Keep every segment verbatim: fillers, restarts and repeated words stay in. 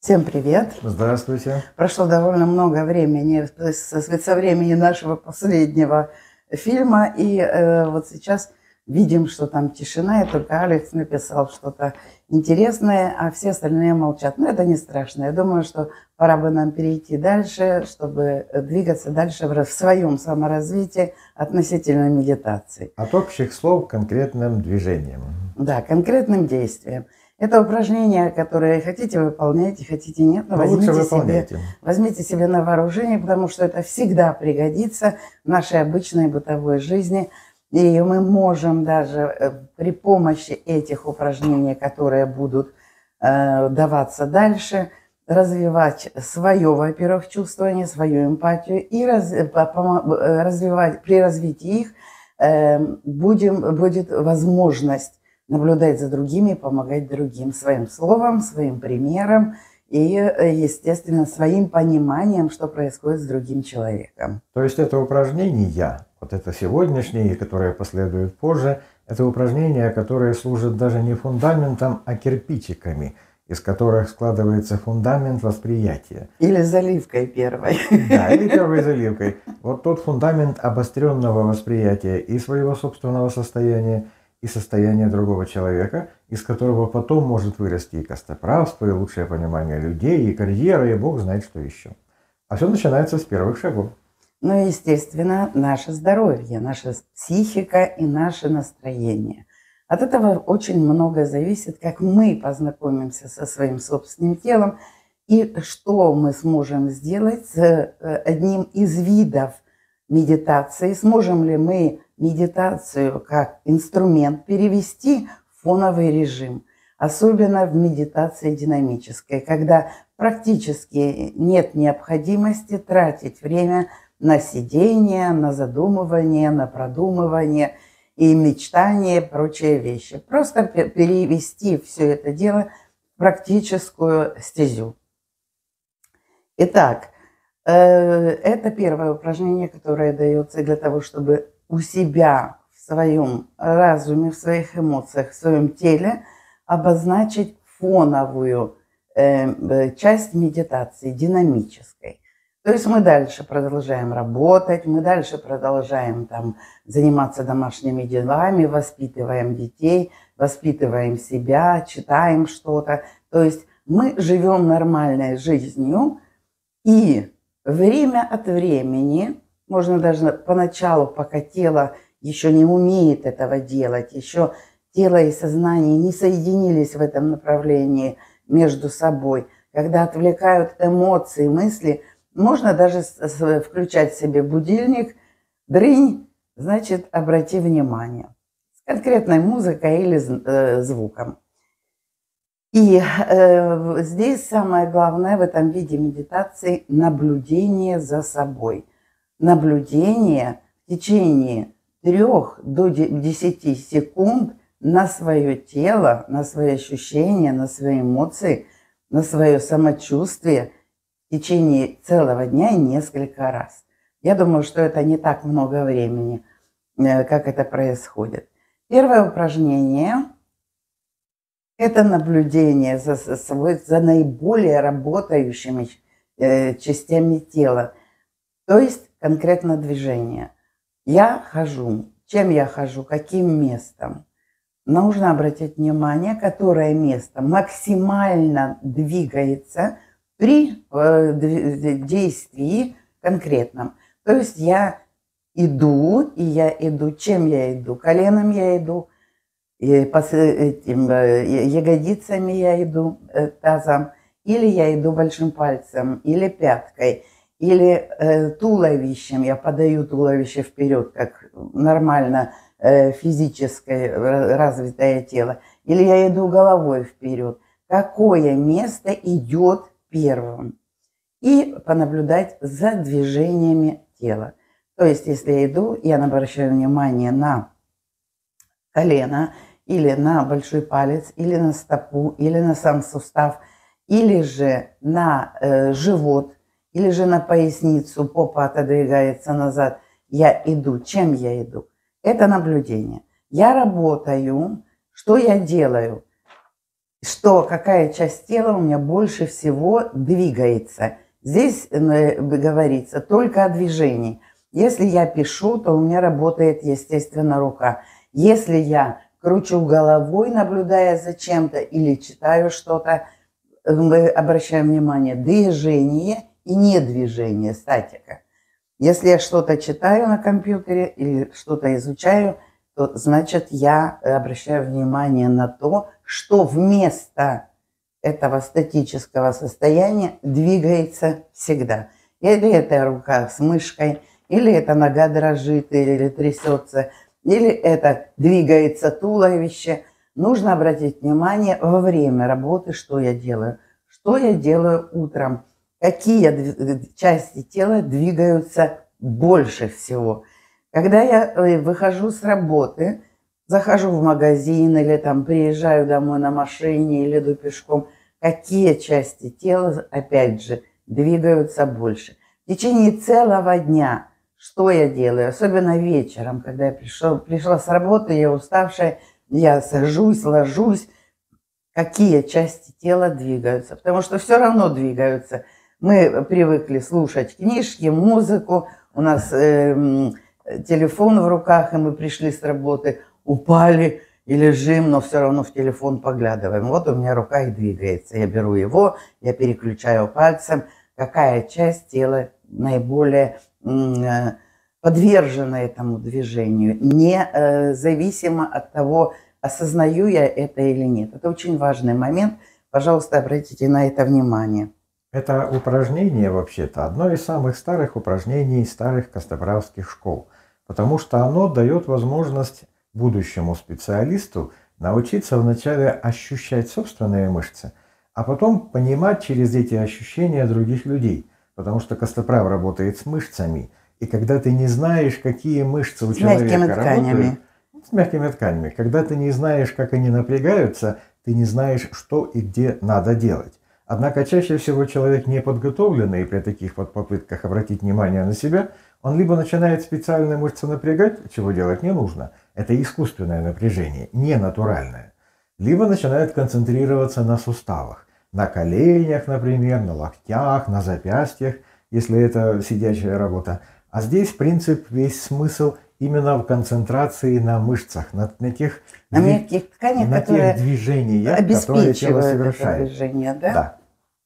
Всем привет! Здравствуйте! Прошло довольно много времени со, со времени нашего последнего фильма, и э, вот сейчас видим, что там тишина, и только Алекс написал что-то интересное, а все остальные молчат. Но это не страшно. Я думаю, что пора бы нам перейти дальше, чтобы двигаться дальше в своем саморазвитии относительно медитации. От общих слов к конкретным движениям. Да, конкретным действиям. Это упражнение, которое хотите выполняйте, хотите нет, но, но возьмите, себе, возьмите себе на вооружение, потому что это всегда пригодится в нашей обычной бытовой жизни. И мы можем даже при помощи этих упражнений, которые будут э, даваться дальше, развивать свое, во-первых, чувствование, свою эмпатию и раз, развивать, при развитии их э, будем, будет возможность наблюдать за другими, помогать другим своим словом, своим примером и, естественно, своим пониманием, что происходит с другим человеком. То есть это упражнения, вот это сегодняшнее, которое последует позже, это упражнения, которые служат даже не фундаментом, а кирпичиками, из которых складывается фундамент восприятия. Или заливкой первой. Да, или первой заливкой. Вот тот фундамент обостренного восприятия и своего собственного состояния, и состояние другого человека, из которого потом может вырасти и костоправство, и лучшее понимание людей, и карьера, и бог знает что еще. А все начинается с первых шагов. Ну и, естественно, наше здоровье, наша психика и наше настроение. От этого очень многое зависит, как мы познакомимся со своим собственным телом и что мы сможем сделать с одним из видов медитации. Сможем ли мы медитацию как инструмент перевести в фоновый режим, особенно в медитации динамической, когда практически нет необходимости тратить время на сидение, на задумывание, на продумывание и мечтание, прочие вещи. Просто перевести все это дело в практическую стезю. Итак, это первое упражнение, которое дается для того, чтобы у себя в своем разуме, в своих эмоциях, в своем теле обозначить фоновую э, часть медитации, динамической. То есть мы дальше продолжаем работать, мы дальше продолжаем там заниматься домашними делами, воспитываем детей, воспитываем себя, читаем что-то. То есть мы живем нормальной жизнью, и время от времени, можно даже поначалу, пока тело еще не умеет этого делать, еще тело и сознание не соединились в этом направлении между собой, когда отвлекают эмоции, мысли, можно даже включать себе будильник, дрынь, значит, обрати внимание, с конкретной музыкой или э, звуком. И э, здесь самое главное в этом виде медитации – наблюдение за собой. Наблюдение в течение трёх до десяти секунд на свое тело, на свои ощущения, на свои эмоции, на свое самочувствие в течение целого дня и несколько раз. Я думаю, что это не так много времени, как это происходит. Первое упражнение – это наблюдение за собой, за наиболее работающими частями тела, то есть конкретно движение. Я хожу. Чем я хожу? Каким местом? Нужно обратить внимание, которое место максимально двигается при действии конкретном. То есть я иду, и я иду. Чем я иду? Коленом я иду, и этим, ягодицами я иду, тазом, или я иду большим пальцем, или пяткой, или э, туловищем, я подаю туловище вперед, как нормально э, физическое развитое тело, или я иду головой вперед. Какое место идет первым? И понаблюдать за движениями тела. То есть, если я иду, я обращаю внимание на колено, или на большой палец, или на стопу, или на сам сустав, или же на э, живот, или же на поясницу, попа отодвигается назад. Я иду. Чем я иду? Это наблюдение. Я работаю. Что я делаю? что какая часть тела у меня больше всего двигается. Здесь э, говорится только о движении. Если я пишу, то у меня работает, естественно, рука. Если я кручу головой, наблюдая за чем-то, или читаю что-то, мы обращаем внимание движение и недвижение, статика. Если я что-то читаю на компьютере или что-то изучаю, то значит я обращаю внимание на то, что вместо этого статического состояния двигается всегда. Или это рука с мышкой, или это нога дрожит или трясется, или это двигается туловище. Нужно обратить внимание во время работы, что я делаю. Что я делаю утром. Какие части тела двигаются больше всего. Когда я выхожу с работы, захожу в магазин или там приезжаю домой на машине или иду пешком, какие части тела, опять же, двигаются больше. В течение целого дня что я делаю, особенно вечером, когда я пришел, пришла с работы, я уставшая, я сажусь, ложусь, какие части тела двигаются, потому что все равно двигаются. Мы привыкли слушать книжки, музыку, у нас э, телефон в руках, и мы пришли с работы, упали и лежим, но все равно в телефон поглядываем. Вот у меня рука и двигается, я беру его, я переключаю пальцем, какая часть тела наиболее э, подвержена этому движению, независимо от того, осознаю я это или нет. Это очень важный момент, пожалуйста, обратите на это внимание. Это упражнение, вообще-то, одно из самых старых упражнений старых костоправских школ, потому что оно дает возможность будущему специалисту научиться вначале ощущать собственные мышцы, а потом понимать через эти ощущения других людей, потому что костоправ работает с мышцами, и когда ты не знаешь, какие мышцы у с человека мягкими тканями. работают, с мягкими тканями, когда ты не знаешь, как они напрягаются, ты не знаешь, что и где надо делать. Однако чаще всего человек неподготовленный при таких вот попытках обратить внимание на себя, он либо начинает специальные мышцы напрягать, чего делать не нужно, это искусственное напряжение, не натуральное, либо начинает концентрироваться на суставах, на коленях, например, на локтях, на запястьях, если это сидячая работа. А здесь принцип, весь смысл именно в концентрации на мышцах, на, на тех, на мягких тканях, на которые тех движениях, которые тело совершает. Это движение, да? Да.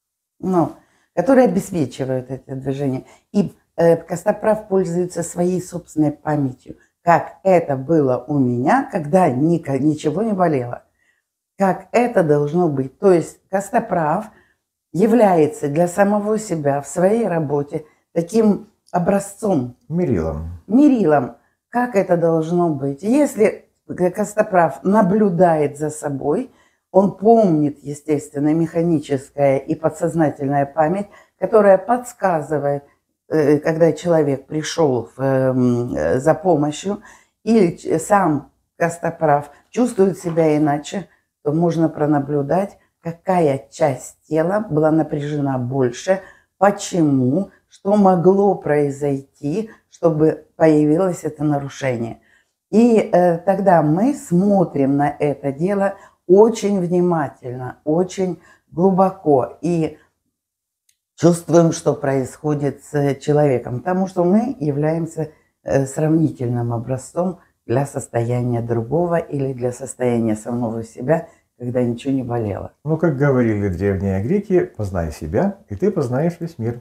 Ну, которые обеспечивают это движение. И э, костоправ пользуется своей собственной памятью. Как это было у меня, когда ни, ничего не болело. Как это должно быть. То есть костоправ является для самого себя в своей работе таким образцом. Мерилом. Мерилом. Как это должно быть. Если костоправ наблюдает за собой, он помнит, естественно, механическая и подсознательная память, которая подсказывает, когда человек пришел в, за помощью, или сам костоправ чувствует себя иначе, то можно пронаблюдать, какая часть тела была напряжена больше, почему, что могло произойти, чтобы появилось это нарушение. И э, тогда мы смотрим на это дело очень внимательно, очень глубоко и чувствуем, что происходит с человеком, потому что мы являемся э, сравнительным образцом для состояния другого или для состояния самого себя, когда ничего не болело. Ну, как говорили древние греки, познай себя, и ты познаешь весь мир.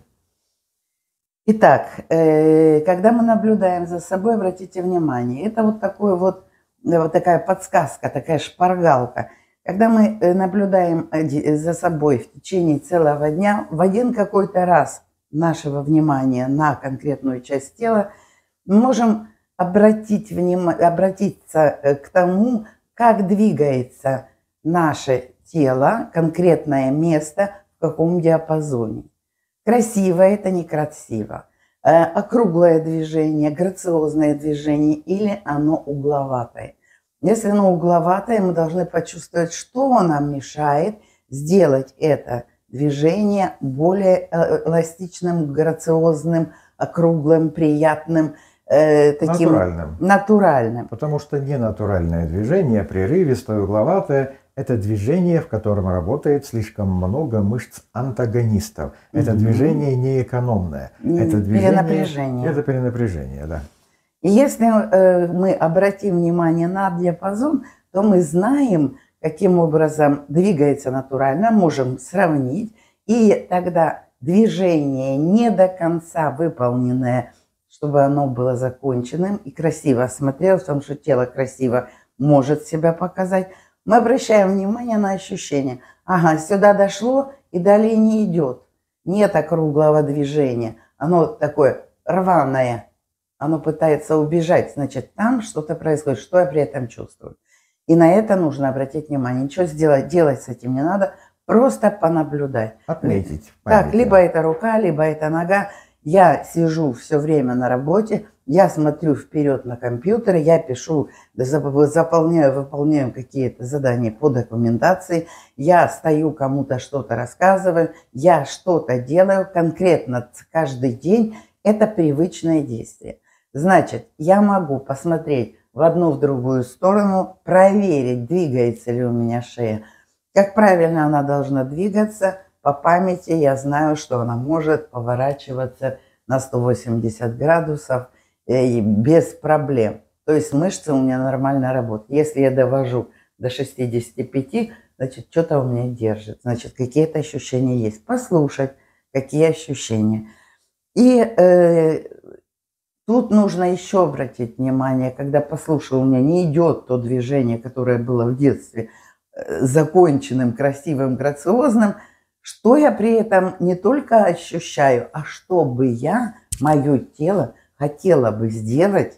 Итак, э, когда мы наблюдаем за собой, обратите внимание, это вот, такой вот, вот такая подсказка, такая шпаргалка. Когда мы наблюдаем за собой в течение целого дня, в один какой-то раз нашего внимания на конкретную часть тела, мы можем обратить внимание, обратиться к тому, как двигается наше тело, конкретное место, в каком диапазоне. Красиво это, некрасиво. Округлое движение, грациозное движение или оно угловатое. Если оно угловатое, мы должны почувствовать, что нам мешает сделать это движение более эластичным, грациозным, округлым, приятным, э, таким натуральным. натуральным. Потому что ненатуральное движение, прерывистое, угловатое, это движение, в котором работает слишком много мышц-антагонистов. Это движение неэкономное. Это движение, перенапряжение. Это перенапряжение, да. И если э, мы обратим внимание на диапазон, то мы знаем, каким образом двигается натурально, можем сравнить. И тогда движение не до конца выполненное, чтобы оно было законченным и красиво смотрелось, потому что тело красиво может себя показать. Мы обращаем внимание на ощущения. Ага, сюда дошло и далее не идет. Нет округлого движения. Оно такое рваное. Оно пытается убежать. Значит, там что-то происходит. Что я при этом чувствую? И на это нужно обратить внимание. Ничего сделать, делать с этим не надо. Просто понаблюдать. Отметить. Так, либо это рука, либо это нога. Я сижу все время на работе. Я смотрю вперед на компьютер, я пишу, заполняю, выполняю какие-то задания по документации, я стою, кому-то что-то рассказываю, я что-то делаю конкретно каждый день. Это привычное действие. Значит, я могу посмотреть в одну, в другую сторону, проверить, двигается ли у меня шея, как правильно она должна двигаться. По памяти я знаю, что она может поворачиваться на сто восемьдесят градусов, и без проблем. То есть мышцы у меня нормально работают. Если я довожу до шестидесяти пяти, значит, что-то у меня держит. Значит, какие-то ощущения есть. Послушать, какие ощущения. И э, тут нужно еще обратить внимание, когда послушал, у меня не идет то движение, которое было в детстве, э, законченным, красивым, грациозным, что я при этом не только ощущаю, а что бы я, мое тело, хотела бы сделать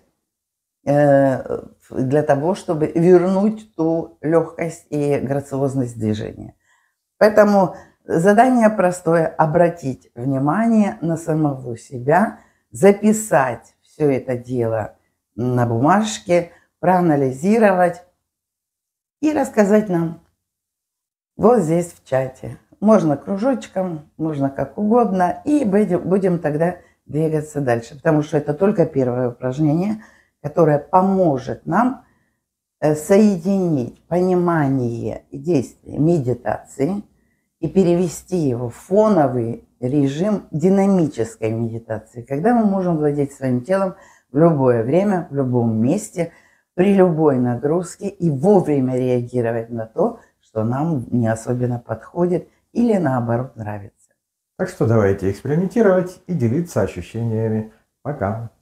э, для того, чтобы вернуть ту легкость и грациозность движения. Поэтому задание простое – обратить внимание на самого себя, записать все это дело на бумажке, проанализировать и рассказать нам вот здесь в чате. Можно кружочком, можно как угодно, и будем, будем тогда двигаться дальше, потому что это только первое упражнение, которое поможет нам соединить понимание и действие медитации и перевести его в фоновый режим динамической медитации, когда мы можем владеть своим телом в любое время, в любом месте, при любой нагрузке и вовремя реагировать на то, что нам не особенно подходит или наоборот нравится. Так что давайте экспериментировать и делиться ощущениями. Пока!